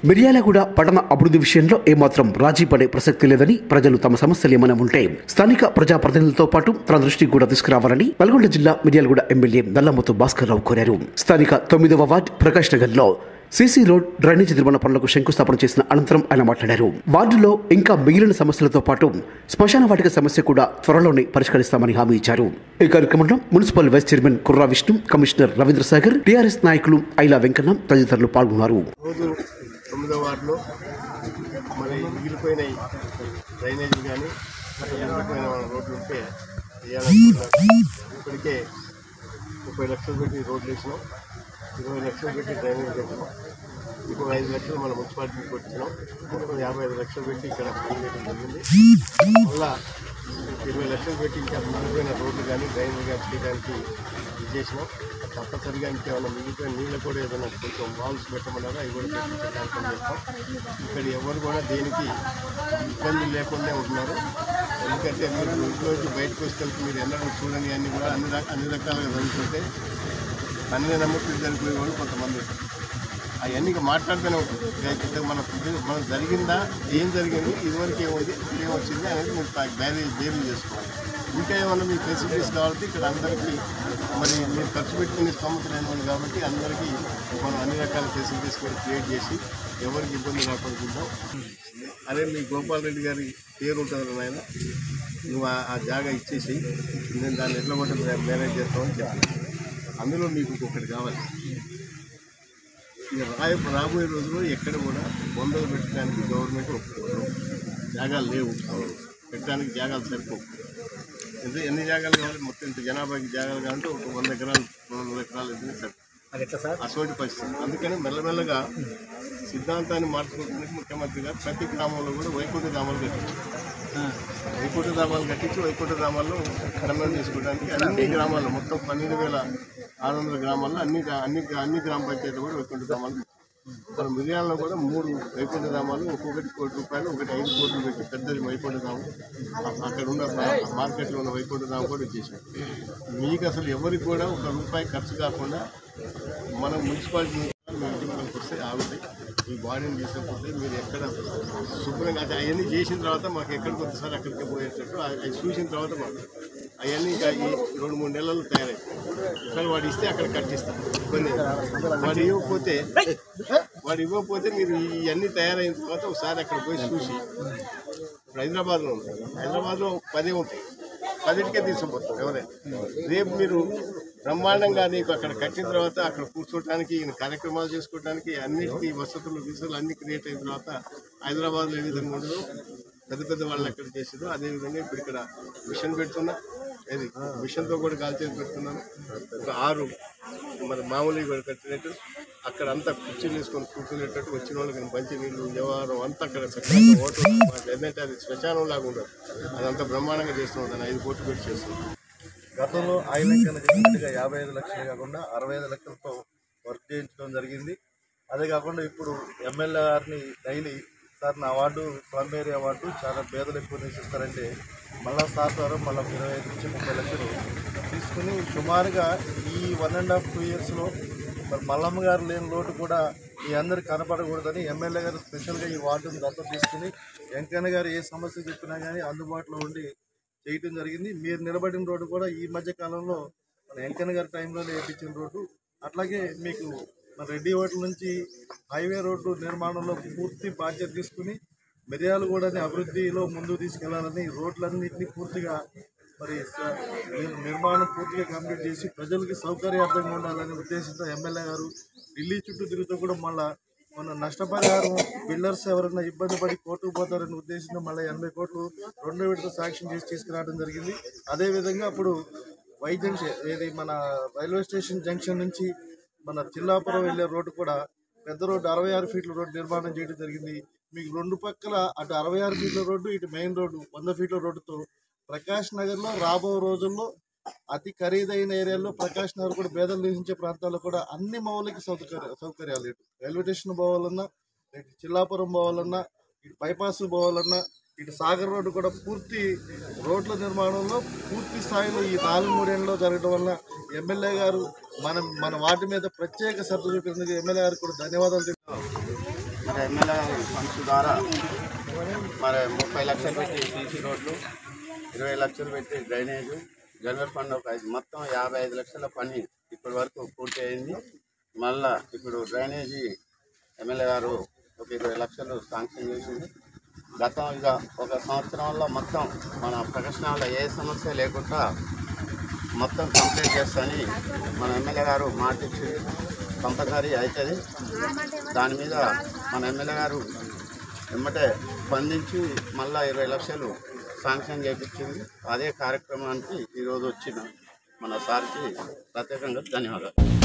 మిర్యాలగూడ పట్టణ అభివృద్ధి విషయంలో ఏమాత్రం రాజీ పడే ప్రసక్తి లేదని, ప్రజలు తమ సమస్యలు ఏమైనా ఉంటే స్థానిక ప్రజాప్రతినిధులతో పాటు తన దృష్టికి కూడా తీసుకురావాలని నల్గొండ జిల్లా మిర్యాలగూడ ఎమ్మెల్యే నల్లమోతు భాస్కర్ రావు కోరారు. స్థానిక 9వ వార్డు ప్రకాష్ నగర్ లో సీసీ రోడ్ డ్రైనేజ్ నిర్మాణ పనులకు శంకుస్థాపన చేసిన అనంతరం ఆయన మాట్లాడారు. వార్డులో ఇంకా మిగిలిన సమస్యలతో పాటు శ్మశాన వాటిక సమస్య కూడా త్వరలోనే పరిష్కరిస్తామని హామీ ఇచ్చారు. ఈ కార్యక్రమంలో municipal vice chairman Kurra Vishnu, commissioner Ravindra Sagar, TRS నాయకులు ఐలా వెంకన్న తదితరులు పాల్గొన్నారు. 9వ వార్డులో మరి మిగిలిపోయిన డ్రైనేజీ కానీ మిగిలిపోయిన రోడ్లు ఉంటే వేయాలనుకుంటున్నారు. ఇప్పటికే 30 లక్షలు పెట్టి రోడ్లు వేసినాం, 20 లక్షలు పెట్టి డ్రైనేజ్ పెట్టినాం, ఇప్పుడు 5 లక్షలు మన మున్సిపాలిటీకి వచ్చినాం. మొత్తం 55 లక్షలు పెట్టి ఇక్కడ పని చేయడం జరిగింది. మళ్ళా 20 లక్షలు పెట్టి ఇంకా మిగిలిపోయిన రోడ్లు కానీ డ్రైనేజ్ కానీ చేయడానికి ఇది చేసినాం. తప్పనిసరిగా ఇంకేమైనా మిగిలిపోయిన నీళ్ళు కూడా ఏదైనా కొంచెం వాల్స్ పెట్టమన్నారా అవి కూడా పెట్టించడానికి చేస్తాం. ఇక్కడ ఎవరు కూడా దేనికి ఇబ్బంది లేకుండా ఉంటున్నారు. ఎందుకంటే మీరు ఇంట్లోంచి బయటకు వస్తే మీరు ఎన్నడూ చూడని అన్ని కూడా అన్ని రకాలుగా జరుగుతుంటే అన్నీ నమ్మకం జరిగిపోయే వాళ్ళు కొంతమంది అవన్నీ మాట్లాడుతూనే ఉంటుంది. మనం జరిగిందా, ఏం జరిగింది, ఇదివరకు ఏముంది, ఏమొచ్చింది అనేది మీరు బేరీ చేసుకోవాలి. ఇంకా ఏమన్నా మీకు ఫెసిలిటీస్ కాబట్టి ఇక్కడ అందరికీ మరి మీరు ఖర్చు పెట్టుకునే స్తోమతలు ఉంది కాబట్టి అందరికీ మనం అన్ని రకాల ఫెసిలిటీస్ కూడా క్రియేట్ చేసి ఎవరికి ఇబ్బంది రాకుండా. అదే మీ గోపాల్ రెడ్డి గారి పేరు ఉంటుంది ఆయన, నువ్వు ఆ జాగా ఇచ్చేసి నేను దాన్ని ఎట్లా కూడా మేనేజ్ చేస్తామని చెప్పాను. అందులో మీకు ఒకటి కావాలి. రాబోయే రోజుల్లో ఎక్కడ కూడా బొందలు పెట్టడానికి గవర్నమెంట్ ఒప్పుకోదు. జాగాలు లేవు, పెట్టడానికి జాగాలు సరిపోవు. ఎన్ని జాగాలు కావాలి, మొత్తం ఇంత జనాభాకి జాగాలు కావాలంటే ఒక 100 ఎకరాలు 200 ఎకరాలు ఇద్దరు సరే అటువంటి పరిస్థితి. అందుకని మెల్లమెల్లగా సిద్ధాంతాన్ని మార్చుకోవడానికి ముఖ్యమంత్రి గారు ప్రతి గ్రామంలో కూడా వైకుంఠ ధామాలు కట్టించారు. వైకుంఠ ధామాలు కట్టించి వైకుంఠ ధామాల్లో కన్వర్ట్ చేసుకోవడానికి అన్ని గ్రామాల్లో మొత్తం 12,600 గ్రామాల్లో అన్ని గ్రామ పంచాయతీలు కూడా వైకుంఠ ధామాలు. మన మిర్యాలలో కూడా 3 వైకుంఠ ధామాలు, ఒక్కొక్కటి ₹1 కోటి, ఒకటి 5 కోట్లు పెట్టి పెద్దది వైకుంఠ ధామం, అక్కడ ఉన్న మార్కెట్లో ఉన్న వైకుంఠ ధామం కూడా ఇచ్చేసాం. మీకు అసలు ఎవరికి కూడా ₹1 ఖర్చు కాకుండా మనం మున్సిపాలిటీ మనకు వస్తే ఆగుతాయి. ఈ బాడీని తీసుకపోతే మీరు ఎక్కడ శుభ్రంగా అవన్నీ చేసిన తర్వాత మాకు ఎక్కడికి వస్తే సార్ అక్కడికి పోయేటట్టు అవి చూసిన తర్వాత మాకు అవన్నీ ఇంకా ఈ 2-3 నెలల్లో తయారవుతాయి. ఒకవేళ వాడు ఇస్తే అక్కడ కట్టిస్తాం. కొన్ని వాడు ఇవ్వకపోతే మీరు ఇవన్నీ తయారైన తర్వాత ఒకసారి అక్కడ పోయి చూసి, ఇప్పుడు హైదరాబాద్లో ఉంటాయి, హైదరాబాద్లో 10 ఉంటాయి, 10కే తీసుకుపోతాం ఎవరైనా. రేపు మీరు బ్రహ్మాండంగా నీకు అక్కడ కట్టిన తర్వాత అక్కడ కూర్చోవడానికి, కార్యక్రమాలు చేసుకోవడానికి అన్నిటికీ వసతులు అన్ని క్రియేట్ అయిన తర్వాత హైదరాబాద్లో ఏ విధంగా ఉండదు, పెద్ద వాళ్ళు ఎక్కడ చేసేదో అదేవిధంగా ఇప్పుడు ఇక్కడ మిషన్ పెడుతున్నా, అది మిషన్తో కూడా కాల్చేసి పెడుతున్నాను. ఒక 6 మరి మామూలుగా కూడా కట్టినట్టు అక్కడ అంతా కుర్చీలు వేసుకొని కూర్చునేటట్టు వచ్చిన వాళ్ళకి మంచి నీళ్ళు వ్యవహారం అంతా అక్కడ చక్కగా హోటల్ ఏంటంటే అది శ్మశానం లాగా ఉండదు. అదంతా బ్రహ్మాండంగా చేస్తున్నాం. 5 కోట్లు పెట్టి చేస్తున్నాం. గతంలో ఆయన చెప్పినట్టుగా 55 లక్షలు కాకుండా 65 లక్షలతో వర్క్ చేయించడం జరిగింది. అదే కాకుండా ఇప్పుడు ఎమ్మెల్యే గారిని డైలీ సార్ నా అవార్డు స్లమ్ ఏరియా అవార్డు చాలా పేదలు ఎక్కువ నివసిస్తారంటే మళ్ళీ సార్ ద్వారా మళ్ళీ 25 నుంచి 30 లక్షలు తీసుకుని సుమారుగా ఈ 1.5-2 ఇయర్స్లో మరి మల్లమ్మ గారు లేని లోటు కూడా మీ అందరికి కనపడకూడదని ఎమ్మెల్యే గారు స్పెషల్గా ఈ వార్డును దత్తత తీసుకుని వెంకన్న గారు ఏ సమస్య చెప్పినా కానీ అందుబాటులో ఉండి చేయటం జరిగింది. మీరు నిలబడిన రోడ్డు కూడా ఈ మధ్య కాలంలో మన వెంకన్న గారి టైంలోనే వేయించిన రోడ్డు. అట్లాగే మీకు మన రెడ్డి హోటల్ నుంచి హైవే రోడ్డు నిర్మాణంలో పూర్తి బాధ్యత తీసుకుని మిర్యాలగూడని అభివృద్ధిలో ముందుకు తీసుకెళ్లాలని రోడ్లన్నింటినీ పూర్తిగా మరి నిర్మాణం పూర్తిగా కంప్లీట్ చేసి ప్రజలకి సౌకర్యార్థంగా ఉండాలనే ఉద్దేశంతో ఎమ్మెల్యే గారు ఢిల్లీ చుట్టూ తిరుగుతూ కూడా మళ్ళీ మన నష్టపరిహారం బిల్డర్స్ ఎవరైనా ఇబ్బంది పడి కోర్టుకు పోతారనే ఉద్దేశంతో మళ్ళీ 80 కోట్లు 2 విడత శాంక్షన్ చేసి తీసుకురావడం జరిగింది. అదేవిధంగా అప్పుడు వై జంక్షన్ ఏది మన రైల్వే స్టేషన్ జంక్షన్ నుంచి మన చిల్లాపురం వెళ్ళే రోడ్డు కూడా పెద్ద రోడ్డు 66 ఫీట్ల రోడ్డు నిర్మాణం చేయడం జరిగింది. మీకు 2 పక్కల అటు 66 ఫీట్ల రోడ్డు, ఇటు మెయిన్ రోడ్డు 100 ఫీట్ల రోడ్డుతో ప్రకాష్ నగర్లో రాబో రోజుల్లో అతి ఖరీదైన ఏరియాల్లో ప్రకాష్ నగర్ కూడా పేదలు నివసించే ప్రాంతాల్లో కూడా అన్ని మౌలిక సౌకర్యాలు ఇటు రైల్వే స్టేషన్ పోవాలన్నా, ఇటు చిల్లాపురం పోవాలన్నా, ఇటు బైపాస్ పోవాలన్నా, ఇటు సాగర్ రోడ్డు కూడా పూర్తి రోడ్ల నిర్మాణంలో పూర్తి స్థాయిలో ఈ 4-3 ఏళ్ళలో జరగడం వల్ల ఎమ్మెల్యే గారు మన వాటి మీద ప్రత్యేక శ్రద్ధ చూపినందుకు ఎమ్మెల్యే గారికి కూడా ధన్యవాదాలు చెప్తున్నాం. మరి ఎమ్మెల్యే ఫండ్స్ ద్వారా మరి 30 లక్షలు పెట్టి సీసీ రోడ్లు, 20 లక్షలు పెట్టి డ్రైనేజు, జనరల్ ఫండ్ ఒక మొత్తం 55 లక్షల పని ఇప్పటి వరకు పూర్తి అయింది. మళ్ళా ఇప్పుడు డ్రైనేజీ ఎమ్మెల్యే గారు ఒక 20 లక్షలు శాంక్షన్ చేసింది. గతం ఇక ఒక సంవత్సరంలో మొత్తం మన ప్రదర్శనలో ఏ సమస్య లేకుండా మొత్తం కంప్లీట్ చేస్తానని మన ఎమ్మెల్యే గారు మాట ఇచ్చి కంపల్సరీ అవుతుంది. దాని మీద మన ఎమ్మెల్యే గారు వెంబటే స్పందించి మళ్ళా 20 లక్షలు శాంక్షన్ చేయించింది. అదే కార్యక్రమానికి ఈరోజు వచ్చిన మన సార్కి ప్రత్యేకంగా ధన్యవాదాలు.